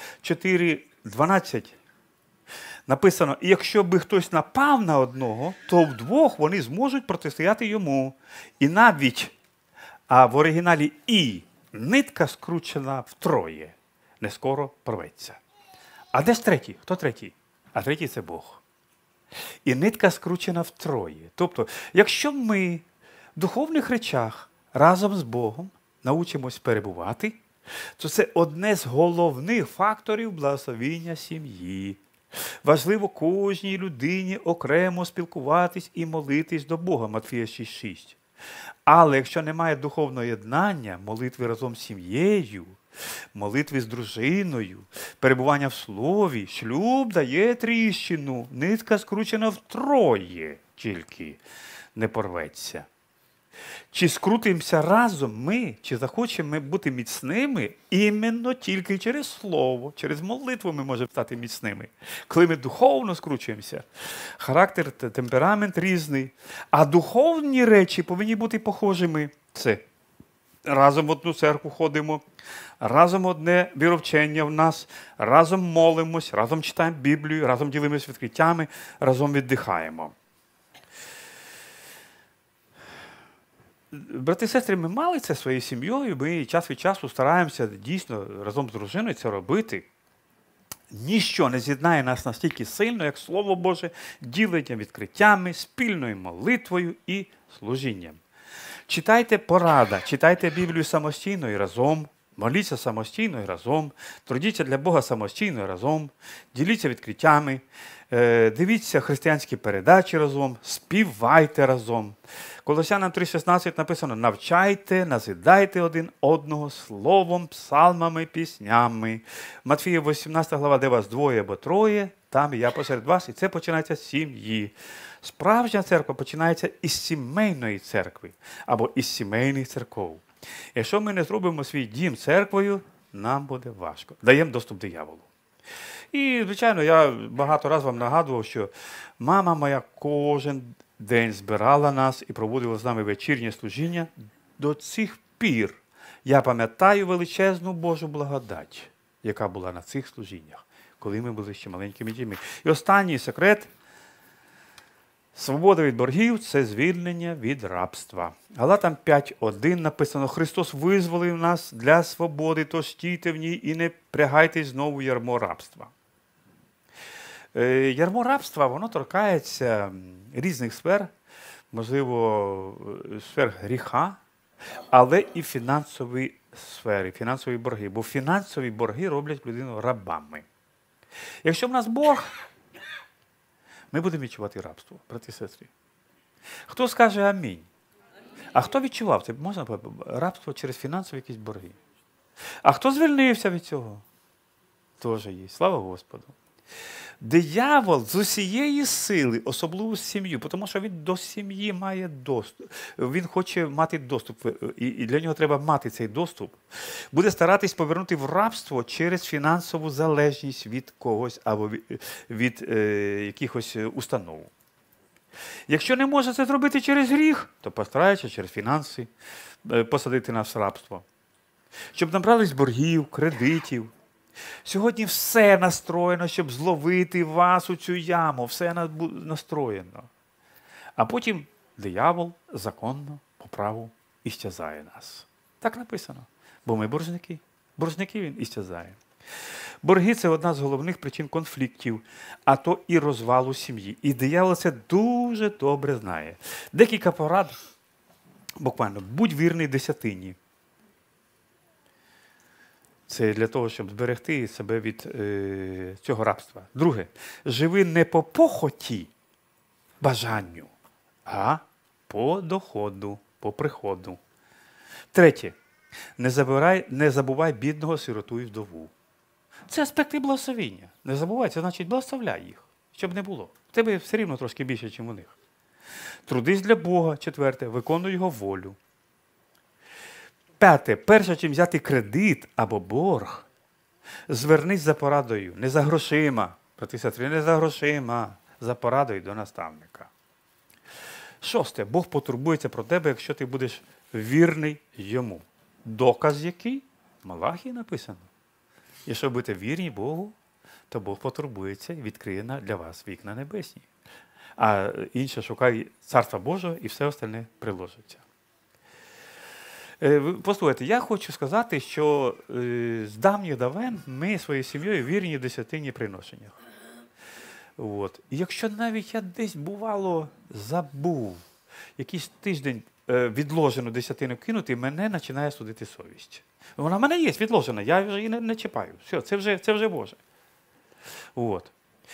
4:12 написано, якщо би хтось напав на одного, то вдвох вони зможуть протистояти йому. І навіть, а в оригіналі і, нитка скручена втроє, не скоро порветься. А де ж третій? Хто третій? А третій – це Бог. І нитка скручена втроє. Тобто, якщо ми в духовних речах разом з Богом научимось перебувати, то це одне з головних факторів благословіння сім'ї. Важливо кожній людині окремо спілкуватись і молитись до Бога, Матфія 6:6. Але якщо немає духовного єднання, молитви разом з сім'єю, молитви з дружиною, перебування в слові, шлюб дає тріщину, нитка скручена втроє, тільки не порветься. Чи скрутимося разом ми, чи захочемо бути міцними, іменно тільки через слово, через молитву ми можемо стати міцними. Коли ми духовно скручуємося, характер, темперамент різний, а духовні речі повинні бути похожими. Це разом в одну церкву ходимо, разом одне віровчення в нас, разом молимось, разом читаємо Біблію, разом ділимося відкриттями, разом віддихаємо. Брати і сестри, ми мали це своєю сім'єю, ми час від часу стараємося дійсно разом з дружиною це робити. Ніщо не з'єднає нас настільки сильно, як Слово Боже, діленням відкриттями, спільною молитвою і служінням. Читайте порада, читайте Біблію самостійно і разом Моліться самостійно і разом, трудіться для Бога самостійно і разом, діліться відкриттями, дивіться християнські передачі разом, співайте разом. Колосянам 3,16 написано: навчайте, назидайте один одного словом, псалмами, піснями. Матфія 18 глава, де вас двоє або троє, там і я посеред вас, і це починається з сім'ї. Справжня церква починається із сімейної церкви або із сімейних церков. Якщо ми не зробимо свій дім церквою, нам буде важко. Даємо доступ дияволу. І, звичайно, я багато разів вам нагадував, що мама моя кожен день збирала нас і проводила з нами вечірнє служіння. До цих пір я пам'ятаю величезну Божу благодать, яка була на цих служіннях, коли ми були ще маленькими дітьми. І останній секрет – свобода від боргів – це звільнення від рабства. Галатам 5.1 написано: Христос визволив нас для свободи, тож стійте в ній і не прягайтесь знову в ярмо рабства. Ярмо рабства, воно торкається різних сфер, можливо, сфер гріха, але і фінансові сфери, фінансові борги. Бо фінансові борги роблять людину рабами. Якщо в нас борг, ми будемо відчувати рабство, брати і сестри. Хто скаже амінь? А хто відчував? Це можна рабство через фінансові якісь борги. А хто звільнився від цього? Теж є. Слава Господу. Диявол з усієї сили, особливо з сім'ю, тому що він до сім'ї має доступ. Він хоче мати доступ, і для нього треба мати цей доступ. Буде старатись повернути в рабство через фінансову залежність від когось або від якихось установ. Якщо не може це зробити через гріх, то постарається через фінанси посадити нас в рабство. Щоб набрались боргів, кредитів. Сьогодні все настроєно, щоб зловити вас у цю яму. Все настроєно. А потім диявол законно, по праву, істязає нас. Так написано. Бо ми боржники. Боржники він істязає. Борги – це одна з головних причин конфліктів, а то і розвалу сім'ї. І диявол це дуже добре знає. Декілька порад, буквально, будь вірний десятині. Це для того, щоб зберегти себе від цього рабства. Друге, живи не по похоті, бажанню, а по доходу, по приходу. Третє, не забувай бідного, сироту і вдову. Це аспекти благословіння. Не забувай, це значить благословляй їх, щоб не було. В тебе все рівно трошки більше, ніж у них. Трудись для Бога. Четверте, виконуй його волю. П'яте, перше, чим взяти кредит або борг, звернись за порадою, не за грошима, брати і сестри, не за грошима, за порадою до наставника. Шосте, Бог потурбується про тебе, якщо ти будеш вірний йому. Доказ який? В Малахії написано. Якщо будете вірні Богу, то Бог потурбується і відкриє для вас вікна небесні. А інше шукай Царства Божого і все остальне приложиться. Послухайте, я хочу сказати, що з давніх давен ми своєю сім'єю вірні в десятинні приношеннях. От. І якщо навіть я десь, бувало, забув якийсь тиждень відложену десятину кинути, мене починає судити совість. Вона в мене є відложена, я вже її не чіпаю. Все, це вже Боже. От.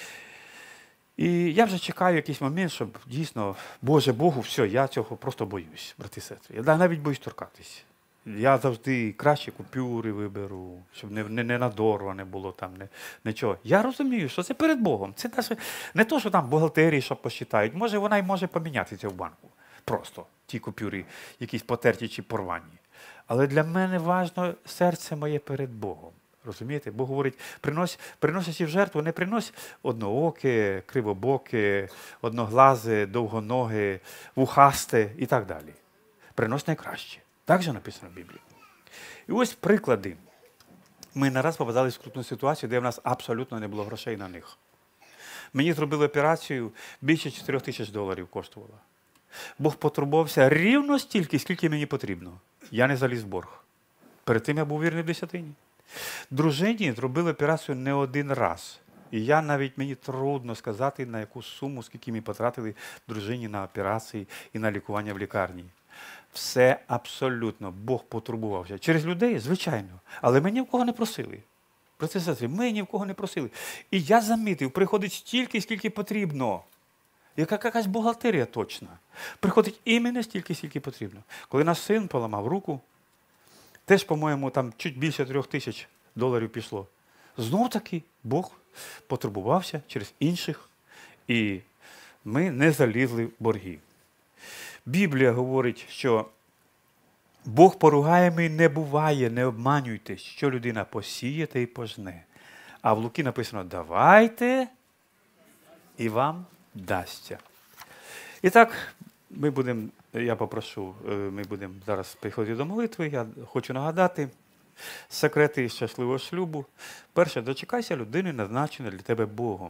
І я вже чекаю якийсь момент, щоб дійсно, Боже Богу, все, я цього просто боюсь, брати і сестри. Я навіть боюсь торкатись. Я завжди краще купюри виберу, щоб не надорване було там, нічого. Я розумію, що це перед Богом. Це не то, що там бухгалтерії, що посчитають. Може, вона й може помінятися в банку. Просто ті купюри, якісь потерті чи порвані. Але для мене важливо серце моє перед Богом. Розумієте? Бог говорить, приносячи в жертву, не принось однооке, кривобоке, одноглазе, довгоноге, вухасте і так далі. Принось найкраще. Так же написано в Біблії. І ось приклади. Ми не раз попадали в скрутну ситуацію, де в нас абсолютно не було грошей на них. Мені зробили операцію, більше $4000 коштувала. Бог потурбувався рівно стільки, скільки мені потрібно. Я не заліз в борг. Перед тим я був вірний в десятині. Дружині зробили операцію не один раз. І мені трудно сказати, на яку суму, скільки ми потратили дружині на операції і на лікування в лікарні. Все абсолютно Бог потурбувався. Через людей, звичайно, але ми ні в кого не просили. Брати і сестри, ми ні в кого не просили. І я замітив, приходить стільки, скільки потрібно. Якась бухгалтерія точна. Приходить іменно стільки, скільки потрібно. Коли наш син поламав руку, теж, по-моєму, там чуть більше $3000 пішло. Знов таки Бог потурбувався через інших, і ми не залізли в борги. Біблія говорить, що Бог поругаємий не буває, не обманюйтесь, що людина посіє, та й пожне. А в Луки написано: давайте, і вам дасться. І так, я попрошу, ми будемо зараз приходити до молитви. Я хочу нагадати секрети щасливого шлюбу. Перше, дочекайся людини, назначеної для тебе Богом.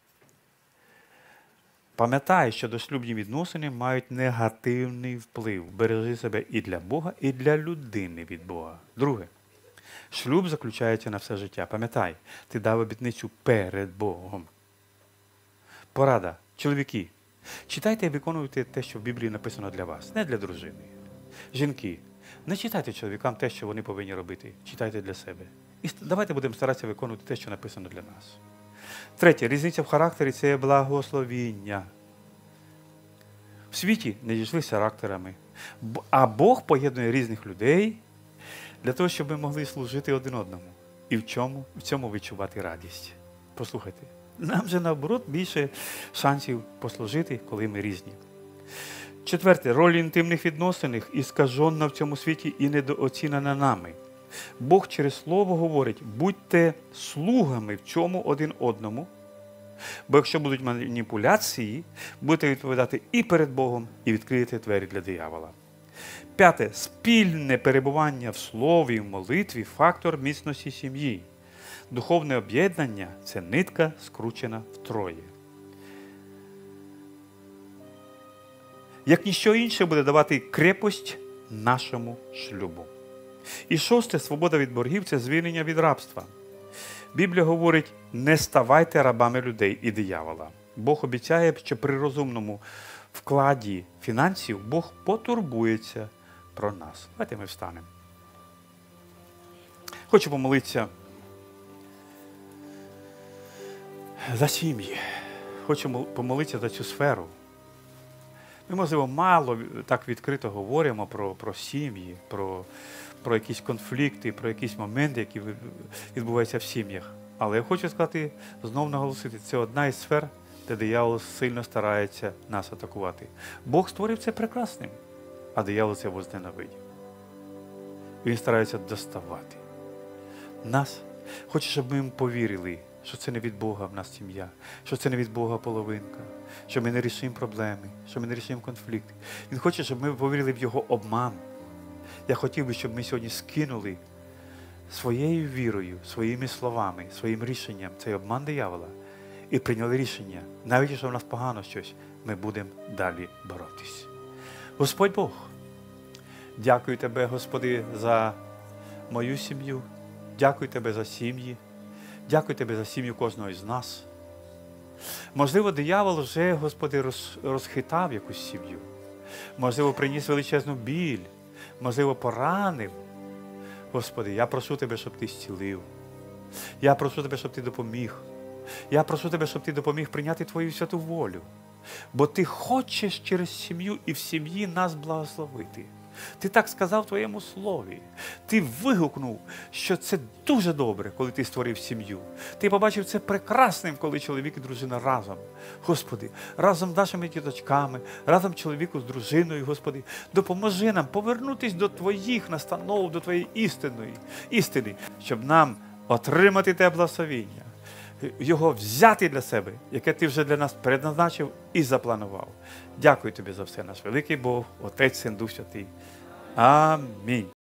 Пам'ятай, що дошлюбні відносини мають негативний вплив. Бережи себе і для Бога, і для людини від Бога. Друге, шлюб заключається на все життя. Пам'ятай, ти дав обітницю перед Богом. Порада. Чоловіки, читайте і виконуйте те, що в Біблії написано для вас, не для дружини. Жінки, не читайте чоловікам те, що вони повинні робити. Читайте для себе. І давайте будемо старатися виконувати те, що написано для нас. Третє, різниця в характері – це благословіння. В світі не дійшлися характерами. А Бог поєднує різних людей для того, щоб ми могли служити один одному. І в цьому відчувати радість. Послухайте, нам же, наоборот, більше шансів послужити, коли ми різні. Четверте, роль інтимних відносин іскажена в цьому світі і недооцінена нами. Бог через Слово говорить: будьте слугами в цьому один одному, бо якщо будуть маніпуляції, будете відповідати і перед Богом, і відкриєте двері для диявола. П'яте, спільне перебування в слові, в молитві – фактор міцності сім'ї. Духовне об'єднання – це нитка, скручена втроє. Як ніщо інше буде давати крепость нашому шлюбу. І шосте, свобода від боргів – це звільнення від рабства. Біблія говорить: не ставайте рабами людей і диявола. Бог обіцяє, що при розумному вкладі фінансів Бог потурбується про нас. Давайте ми встанемо. Хочу помолитися за сім'ї. Хочу помолитися за цю сферу. Ми, можливо, мало так відкрито говоримо про сім'ї, про якісь конфлікти, про якісь моменти, які відбуваються в сім'ях. Але я хочу сказати, знову наголосити, це одна із сфер, де диявол сильно старається нас атакувати. Бог створив це прекрасним, а диявол це возненавидів. Він старається доставати нас. Хоче, щоб ми їм повірили, що це не від Бога в нас сім'я, що це не від Бога половинка, що ми не рішимо проблеми, що ми не рішимо конфлікти. Він хоче, щоб ми повірили в його обман. Я хотів би, щоб ми сьогодні скинули своєю вірою, своїми словами, своїм рішенням цей обман диявола і прийняли рішення, навіть якщо в нас погано щось, ми будемо далі боротись. Господь Бог, дякую Тебе, Господи, за мою сім'ю, дякую Тебе за сім'ї, дякую Тебе за сім'ю кожного із нас. Можливо, диявол вже, Господи, розхитав якусь сім'ю. Можливо, приніс величезну біль. Можливо, поранив. Господи, я прошу Тебе, щоб Ти зцілив. Я прошу Тебе, щоб Ти допоміг. Я прошу Тебе, щоб Ти допоміг прийняти Твою святу волю. Бо Ти хочеш через сім'ю і в сім'ї нас благословити. Ти так сказав в Твоєму слові. Ти вигукнув, що це дуже добре, коли Ти створив сім'ю. Ти побачив це прекрасним, коли чоловік і дружина разом. Господи, разом з нашими діточками, разом чоловіку з дружиною, Господи, допоможи нам повернутися до Твоїх настанов, до Твоєї істини, щоб нам отримати Те благословіння, його взяти для себе, яке Ти вже для нас предназначив і запланував. Дякую Тобі за все, наш великий Бог, Отець, Син, Дух Святий. Амінь.